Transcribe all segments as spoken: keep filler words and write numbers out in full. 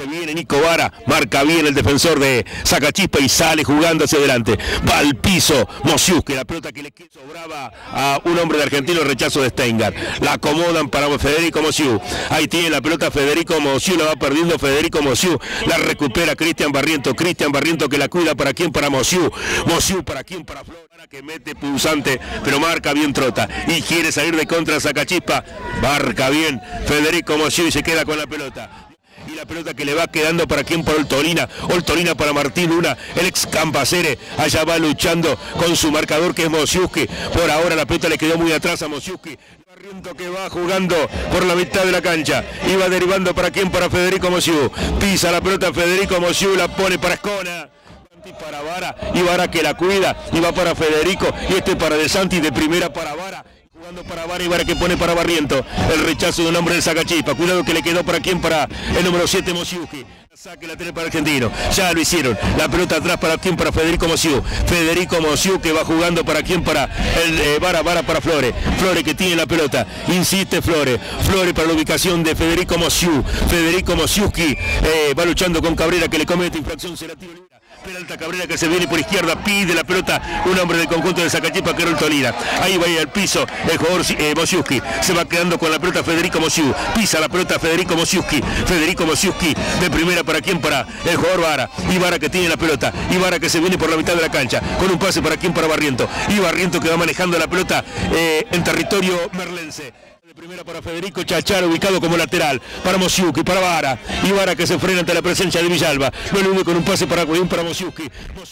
Se viene Nico Vara, marca bien el defensor de Sacachispa y sale jugando hacia adelante. Va al piso Mosiuski, la pelota que le sobraba a un hombre de Argentino, rechazo de Steingart. La acomodan para Federico Mosiu. Ahí tiene la pelota Federico Mosiu, la va perdiendo Federico Mosiu. La recupera Cristian Barriento. Cristian Barriento que la cuida para quién, para Mosiu. Mosiu para quién, para Flora, que mete pulsante, pero marca bien Trota. Y quiere salir de contra Sacachispa. Marca bien Federico Mosiu y se queda con la pelota. Y la pelota que le va quedando para quien, para Oltolina, Oltolina para Martín Luna, el ex Campacere, allá va luchando con su marcador que es Mosiuski. Por ahora la pelota le quedó muy atrás a Mosiuski. Barriento que va jugando por la mitad de la cancha, iba derivando para quien, para Federico Mosiu. Pisa la pelota Federico Mosiu, la pone para Escona. Para Vara, y Vara que la cuida, y va para Federico, y este para De Santi, de primera para Vara. Jugando para Vara y Vara que pone para Barriento. El rechazo de un hombre del Sacachispa. Cuidado que le quedó para quién, para el número siete Mosiuski. Saque la tiene para Argentino. Ya lo hicieron. La pelota atrás para quién, para Federico Mosiu. Federico Mosiu que va jugando para quién, para el eh, Vara, Vara para Flore. Flore que tiene la pelota. Insiste Flore. Flore para la ubicación de Federico Mosiu. Federico Mosiuski eh, va luchando con Cabrera que le comete infracción. Se la tiro libre. Peralta Cabrera que se viene por izquierda, pide la pelota un hombre del conjunto de Sacachispa que era Oltolina. Ahí va a ir al piso el jugador eh, Mosiuski, se va quedando con la pelota Federico Mosiu, pisa la pelota Federico Mosiuski, Federico Mosiuski de primera para quién, para el jugador Vara, y Vara que tiene la pelota, y Vara que se viene por la mitad de la cancha, con un pase para quién, para Barriento, y Barriento que va manejando la pelota eh, en territorio merlense. De primera para Federico Chachara, ubicado como lateral, para Mosiuski, para Vara, y Vara que se frena ante la presencia de Villalba, lo elude con un pase para Guayún, para Mosiuski.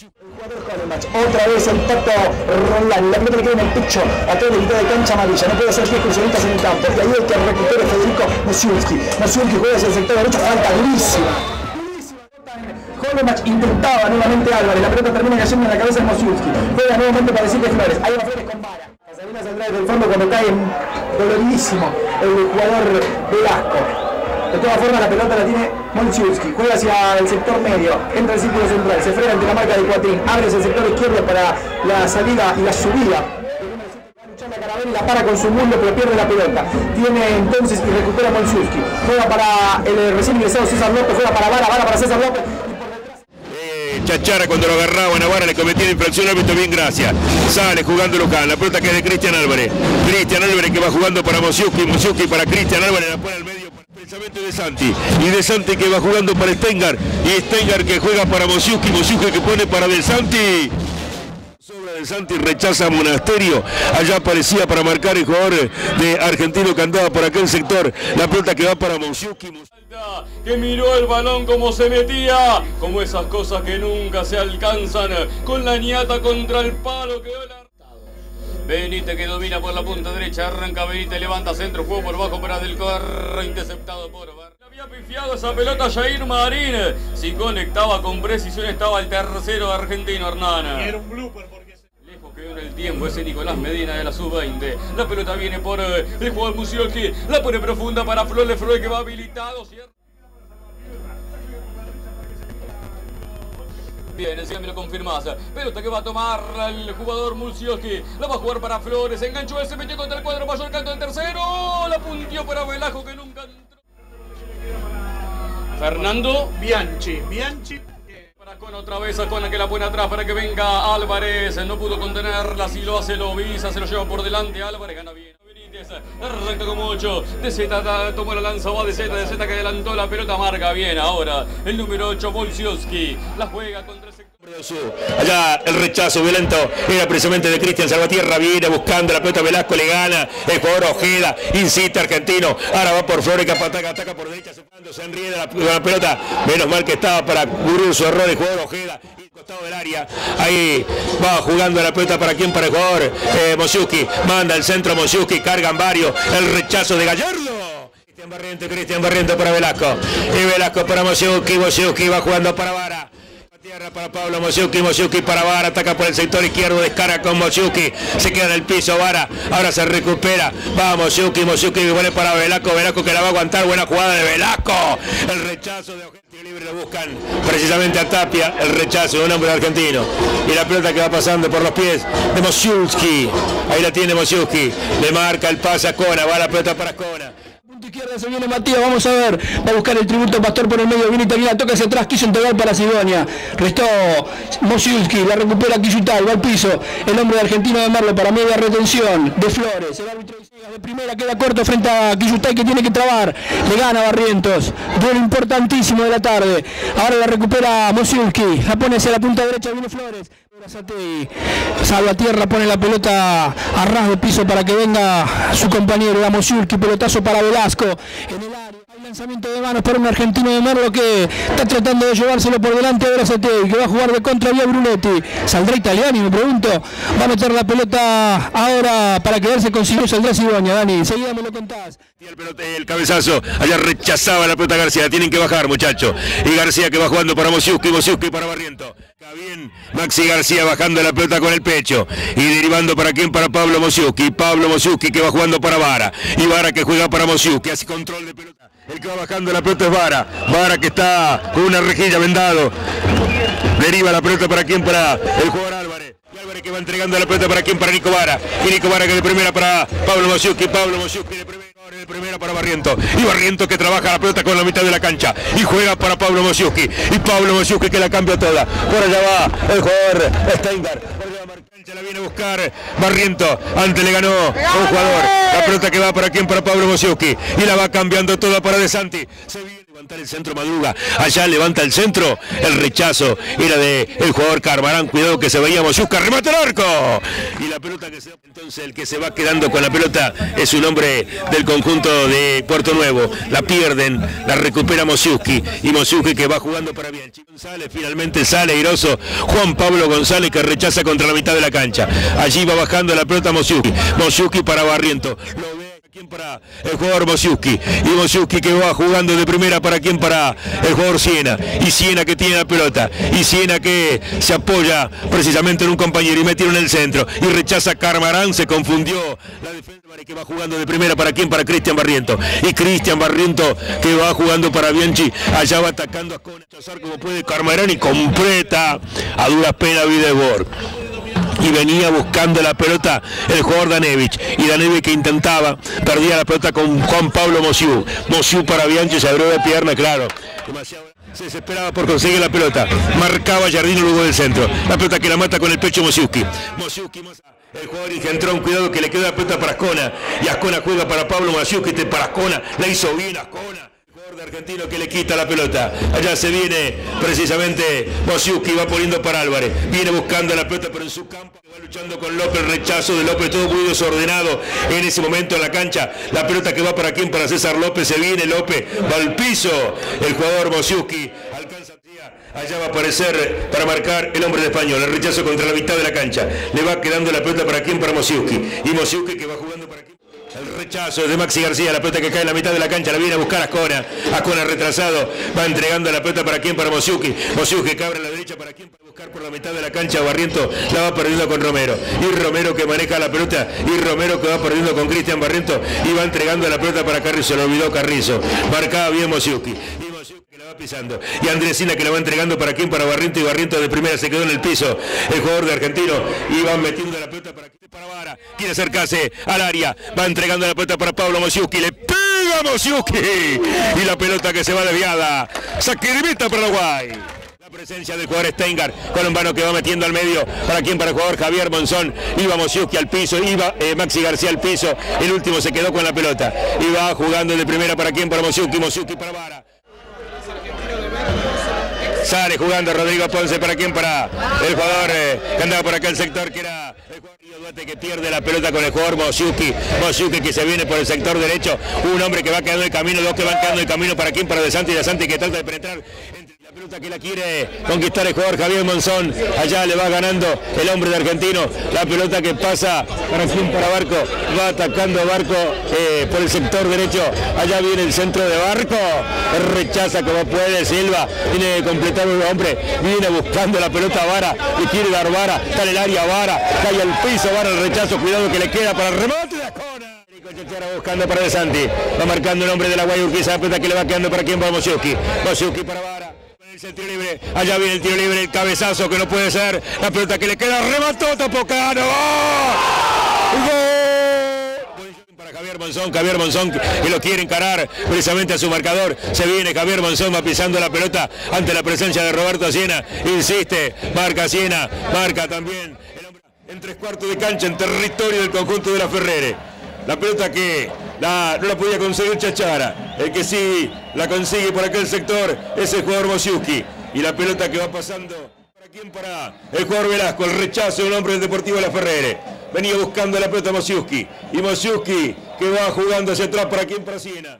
Otra vez el Tato Roldán, la pelota le queda en el pecho, a todo el mitad de cancha amarilla, no puede hacer pies cruceritas en el campo, y ahí el que recupere Federico Mosiuski. Mosiuski juega hacia el sector derecho, falta durísima. Holomach intentaba nuevamente Álvarez, la pelota termina cayendo en la cabeza de Mosiuski, juega nuevamente para decirle Flores, ahí va Flores con Vara. Salinas saldrá desde el fondo cuando cae doloridísimo el jugador Velasco. De todas formas la pelota la tiene Mosiuski, juega hacia el sector medio, entra al círculo central, se frena ante la marca de Cuatrín, abre hacia el sector izquierdo para la salida y la subida. La Caravera y la para con su muslo pero pierde la pelota. Tiene entonces y recupera Mosiuski. Juega para el recién ingresado César López, juega para Vara, Vara para César López. Chachara cuando lo agarraba a Vara le cometía la infracción, árbitro bien gracias. Sale jugando Lucán, la pelota que es de Cristian Álvarez. Cristian Álvarez que va jugando para Mosiuski, Mosiuski para Cristian Álvarez, la pone al medio precisamente de Santi. Y de Santi que va jugando para Steingart. Y Steingart que juega para Mosiuski, Mosiuski que pone para De Santi. Sobra de Santi, rechaza a Monasterio. Allá aparecía para marcar el jugador de Argentino que andaba por aquel sector. La pelota que va para Mosiuski. Que miró el balón como se metía, como esas cosas que nunca se alcanzan, con la ñata contra el palo quedó la... Benítez que domina por la punta derecha, arranca Benítez, levanta centro, juego por bajo para Del Corro, interceptado por Bar. Había pifiado esa pelota Jair Marín, si conectaba con precisión estaba el tercero argentino Hernán. Era un blooper porque... Lejos quedó en el tiempo ese Nicolás Medina de la sub veinte. La pelota viene por eh, el jugador Mosiuski, la pone profunda para Flore, Flore que va habilitado, ¿cierto? Bien, encima me lo confirmás. Pelota que va a tomar el jugador Mosiuski. La va a jugar para Flores. Se enganchó, él se metió contra el cuadro mayor, canto del tercero. La puntió para Velasco que nunca entró. Fernando Bianchi, Bianchi. Para Con otra vez a Cona que la pone atrás para que venga Álvarez. No pudo contenerla, si lo hace lo visa, se lo lleva por delante. Álvarez gana bien. Arranca como ocho, De Zeta tomó la lanza, va De Zeta, De Zeta que adelantó la pelota, marca bien ahora el número ocho Mosiuski, la juega contra el sector. Allá el rechazo violento era precisamente de Cristian Salvatierra, viene buscando la pelota, Velasco le gana, el jugador Ojeda, insiste Argentino, ahora va por Flores que ataca, ataca por derecha, se enrieda la, la pelota, menos mal que estaba para cubrir su error el jugador Ojeda. Costado del área, ahí va jugando la pelota para quién, para el jugador eh, Mosiuski, manda el centro Mosiuski, cargan varios, el rechazo de Gallardo. Cristian Barriento, Cristian Barriento para Velasco, y Velasco para Mosiuski, Mosiuski va jugando para Vara. Tierra para Pablo Mosiuski, Mosiuski para Vara, ataca por el sector izquierdo, descarga con Mosiuski, se queda en el piso Vara, ahora se recupera, va Mosiuski, Mosiuski vuelve para Velasco, Velasco que la va a aguantar, buena jugada de Velasco, el rechazo de Ojeda libre, lo buscan precisamente a Tapia, el rechazo de un hombre argentino, y la pelota que va pasando por los pies de Mosiuski, ahí la tiene Mosiuski, le marca el pase a Cona, va la pelota para Cona. Punto izquierda Se viene Matías, vamos a ver, va a buscar el tributo Pastor por el medio, viene Italiana, toca hacia atrás, quiso entregar para Sidonia, restó Mosiulski, la recupera Quillutal, va al piso, el hombre de Argentino de Merlo para media retención, de Flores, el árbitro de primera queda corto frente a Quillutal que tiene que trabar, le gana Barrientos, duelo importantísimo de la tarde, ahora la recupera Mosiulski, la pone hacia la punta derecha, viene Flores. Salvatierra pone la pelota a ras de piso para que venga su compañero Mosiulski, pelotazo para Velasco en el área, hay lanzamiento de manos para un argentino de Merlo que está tratando de llevárselo por delante a Brazatei, que va a jugar de contra vía Brunetti, saldrá Italiani me pregunto, va a meter la pelota ahora para quedarse con Sidonia, saldrá Sidonia, Dani, enseguida me lo contás. Y el, pelota, el cabezazo, allá rechazaba la pelota García, tienen que bajar muchachos, y García que va jugando para Mosiulski, Mosiulski para Barriento, está bien, Maxi García bajando la pelota con el pecho, y derivando para quién, para Pablo Mosiulski, Pablo Mosiulski que va jugando para Vara, y Vara que juega para Mosiulski, hace control de pelota, el que va bajando la pelota es Vara, Vara que está con una rejilla vendado, deriva la pelota para quién, para el jugador Álvarez. Álvarez que va entregando la pelota para quién, para Nico Vara, y Nico Vara que de primera para Pablo Mosiulski, Pablo Mosiulski de primera, de primera para Barriento, y Barriento que trabaja la pelota con la mitad de la cancha, y juega para Pablo Mosiulski, y Pablo Mosiulski que la cambia toda, por allá va el jugador Steingar, por allá va Marcancha, la viene a buscar Barriento, antes le ganó a un jugador, la pelota que va para quién, para Pablo Mosiulski, y la va cambiando toda para De Santi, se viene a levantar el centro Madruga, allá levanta el centro, el rechazo era de el jugador Carmarán, cuidado que se veía Mosiulski, remata el arco, y la pelota que se da, entonces el que se va quedando con la pelota es un hombre del conjunto de Puerto Nuevo, la pierden, la recupera Mosiulski, y Mosiulski que va jugando para Bianchi, González finalmente sale airoso, Juan Pablo González que rechaza contra la mitad de la cancha, allí va bajando la pelota Mosiulski, Mosiulski para Barriento, lo ve ¿quién para el jugador Mosiulski? Y Mosiulski que va jugando de primera para quién, para el jugador Siena, y Siena que tiene la pelota, y Siena que se apoya precisamente en un compañero y metió en el centro, y rechaza Carmarán, se confundió la defensa que va jugando de primera para quién, para Cristian Barriento, y Cristian Barriento que va jugando para Bianchi, allá va atacando a Cona, como puede Carmarán y completa a duras penas Videbor. Y venía buscando la pelota el jugador Danevich, y Danevich que intentaba, perdía la pelota con Juan Pablo Mosiu, Mosiu para Bianchi, se abrió de pierna, claro, demasiado, se desesperaba por conseguir la pelota, marcaba Jardino luego del centro, la pelota que la mata con el pecho Mosiulski, Mosiulski, el jugador Ingentrón, cuidado que le queda la pelota para Ascona, y Ascona juega para Pablo Mosiulski, para Ascona, la hizo bien Ascona, de Argentino que le quita la pelota, allá se viene precisamente Mosiulski, va poniendo para Álvarez, viene buscando la pelota pero en su campo, va luchando con López, rechazo de López, todo muy desordenado en ese momento en la cancha, la pelota que va para quién, para César López, se viene López, va al piso, el jugador Mosiulski, alcanza allá va a aparecer para marcar el hombre de Español, el rechazo contra la mitad de la cancha, le va quedando la pelota para quién, para Mosiulski, y Mosiulski que va jugando para quién. El rechazo de Maxi García, la pelota que cae en la mitad de la cancha, la viene a buscar Ascona, Ascona retrasado, va entregando la pelota para quién, para Mosiulski, Mosiulski que abre a la derecha para quién, para buscar por la mitad de la cancha, Barriento la va perdiendo con Romero, y Romero que maneja la pelota, y Romero que va perdiendo con Cristian Barriento, y va entregando la pelota para Carrizo, lo olvidó Carrizo, marcaba bien Mosiulski, y Mosiulski que la va pisando, y Andresina que la va entregando para quién, para Barriento, y Barriento de primera se quedó en el piso, el jugador de Argentino, y van metiendo la pelota para quién, para Vara, quiere acercarse al área, va entregando la pelota para Pablo Mosiulski, le pega Mosiulski, y la pelota que se va desviada, saque de meta para Uruguay. La presencia del jugador Steingar, colombano que va metiendo al medio, para quién, para el jugador Javier Monzón, iba Mosiulski al piso, iba eh, Maxi García al piso, el último se quedó con la pelota, y va jugando de primera para quién, para Mosiulski, Mosiulski para Vara. Sale jugando Rodrigo Ponce para quién, para el jugador eh, que andaba por acá el sector, que era el jugador Río Duarte, que pierde la pelota con el jugador Mosiulski, Mosiulski que se viene por el sector derecho, un hombre que va quedando el camino, dos que van quedando el camino para quién, para De Santi, De Santi que trata de penetrar entre la pelota que la quiere conquistar el jugador Javier Monzón, allá le va ganando el hombre de Argentino, la pelota que pasa para quién, para Barco, va atacando a Barco eh, por el sector derecho, allá viene el centro de Barco, rechaza como puede Silva, viene a completar un hombre, viene buscando la pelota a Vara, y quiere dar Vara, está en el área Vara, cae al piso Vara, el rechazo, cuidado que le queda para el remate de Ascona. Buscando para De Santi, va marcando el hombre de la Guay Urquiza, la pelota que le va quedando para quién, para Mosiulski, Mosiulski para Vara. El tiro libre, allá viene el tiro libre, el cabezazo que no puede ser, la pelota que le queda, remató Topocano, ¡gol! Para Javier Javier Monzón, Javier Monzón que lo quiere encarar precisamente a su marcador. Se viene Javier Monzón, va pisando la pelota ante la presencia de Roberto Siena. Insiste, marca Siena, marca también el hombre en tres cuartos de cancha en territorio del conjunto de la Ferrere. La pelota que la, no la podía conseguir Chachara. El que sí la consigue por aquel sector es el jugador Mosiuski. Y la pelota que va pasando. ¿Para quién? Para el jugador Velasco. El rechazo del hombre del Deportivo de la Ferrere. Venía buscando la pelota Mosiuski. Y Mosiuski que va jugando hacia atrás. ¿Para quién? Para Siena.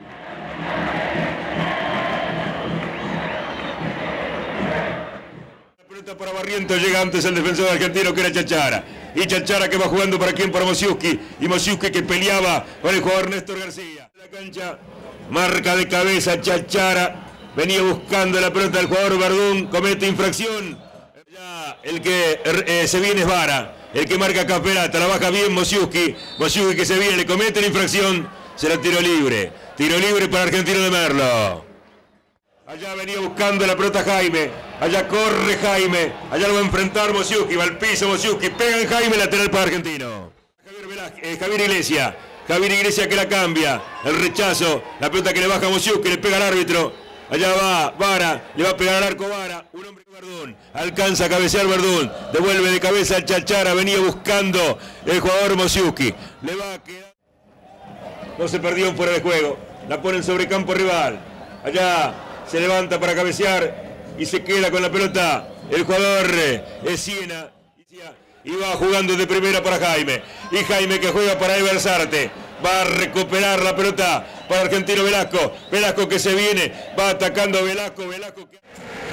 La pelota para Barrientos. Llega antes el defensor argentino que era Chachara. Y Chachara que va jugando para quién, para Mosiuski. Y Mosiuski que peleaba con el jugador Néstor García. La cancha, marca de cabeza Chachara. Venía buscando la pelota del jugador Verdún. Comete infracción. Ya el que eh, se viene es Vara. El que marca Caperata. La baja bien Mosiuski. Mosiuski que se viene, le comete la infracción. Será tiro libre. Tiro libre para Argentino de Merlo. Allá venía buscando la pelota Jaime. Allá corre Jaime. Allá lo va a enfrentar Mosiuski. Va al piso Mosiuski. Pega en Jaime, lateral para Argentino. Javier, Velázquez, eh, Javier Iglesias. Javier Iglesias que la cambia. El rechazo. La pelota que le baja a Mosiuski. Le pega al árbitro. Allá va Vara. Le va a pegar al arco Vara. Un hombre Verdún. Alcanza a cabecear Verdún. Devuelve de cabeza al Chachara. Venía buscando el jugador Mosiuski. Le va a quedar. No se perdió fuera de juego. La ponen sobre campo rival. Allá. Se levanta para cabecear y se queda con la pelota el jugador es Siena y va jugando de primera para Jaime. Y Jaime que juega para Ever Sarte. Va a recuperar la pelota para Argentino Velasco. Velasco que se viene, va atacando a Velasco. Velasco que...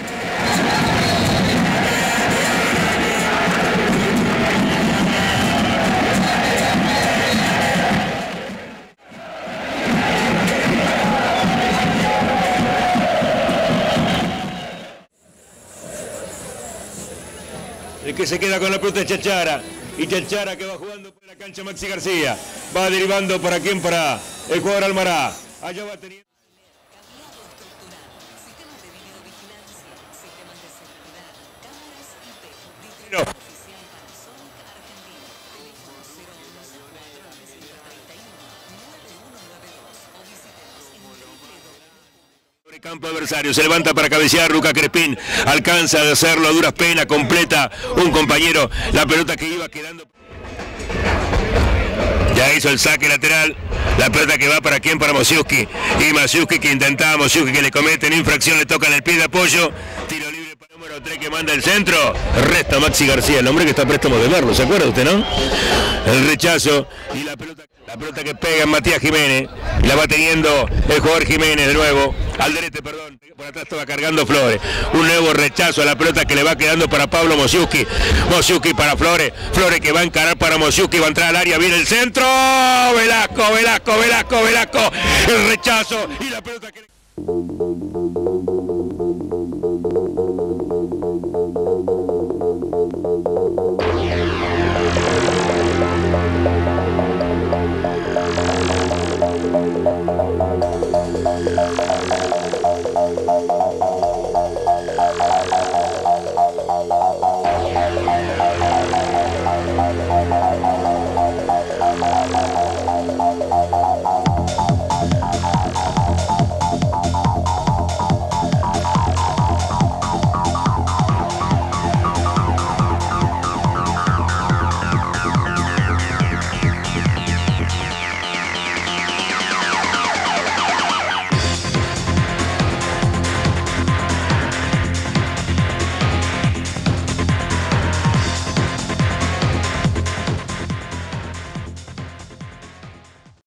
El que se queda con la pelota es Chachara. Y Chachara que va jugando por la cancha Maxi García. Va derivando para quién, para el jugador Almará. Allá va teniendo... No. Campo adversario, se levanta para cabecear Luca Crespín, alcanza a hacerlo a duras penas, completa un compañero, la pelota que iba quedando. Ya hizo el saque lateral, la pelota que va para quién, para Mosiuski, y Mosiuski que intentaba, Mosiuski que le cometen infracción, le tocan el pie de apoyo, tiro libre para el número tres que manda el centro, resta Maxi García, el hombre que está a préstamo de Merlo, ¿se acuerda usted, no? El rechazo y la pelota... La pelota que pega en Matías Jiménez, la va teniendo el jugador Jiménez de nuevo, Alderete, perdón, por atrás estaba cargando Flores, un nuevo rechazo a la pelota que le va quedando para Pablo Mosiuski, Mosiuski para Flores, Flores que va a encarar para Mosiuski, va a entrar al área, viene el centro, Velasco, Velasco, Velasco, Velasco, el rechazo y la pelota que...